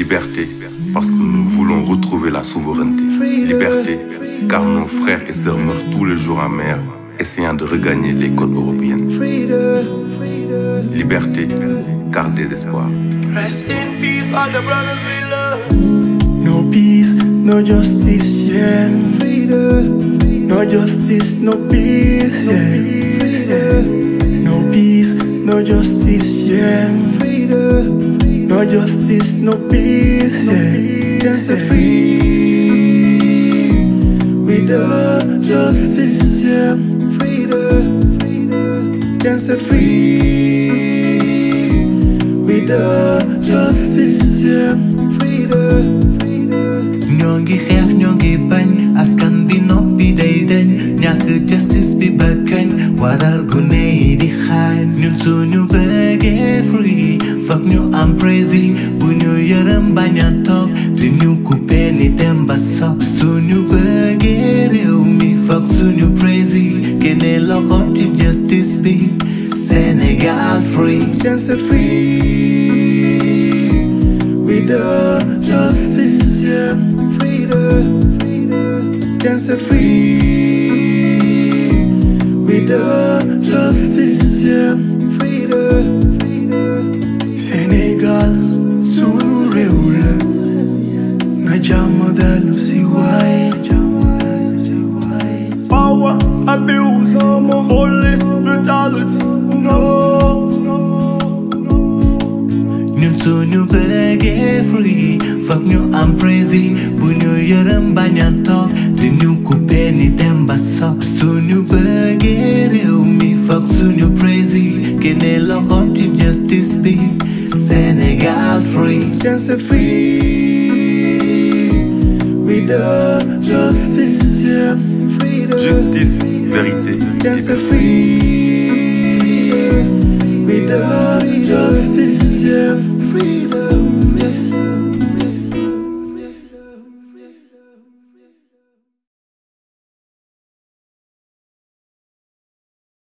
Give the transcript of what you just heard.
Liberté, parce que nous voulons retrouver la souveraineté. Liberté, car nos frères et sœurs meurent tous les jours en mer, essayant de regagner les côtes européennes. Liberté, car désespoir. Rest in peace, all the brothers we love. No peace, no justice, yeah. No justice, no peace, yeah. No peace, no justice, yeah. No justice, no peace, yeah. Can't set free without justice, yeah. Can't set free without justice, yeah. Ñoo ngi xeex ñoo ngi bañ askan bi noppi day dañ ñàkk justice bi ba kañ waral gune yi di xaañ ñun suñu bëggee free foog ñu am prési bu ñu yërëm bañ a toog di ñu coupé ni dem ba sopp suñu bëggee réew mi foog suñu prési génne loxo ci justice bi Sénégal free. Can't set free without justice, yeah. Can't set free without justice, yeah. Sénégal sunu réew la na jàmm dellu si waay. Power abuse, police brutality, no. Ñun suñu bëggee free, foog ñu am prési bu ñu yërëm bañ a toog di ñu coupé ni dem ba sopp suñu bëggee réew mi foog suñu prési génne loxo ci justice bi Sénégal free. Can't set free without justice, yeah. Justice, vérité, Can't set liberté. free without justice, yeah.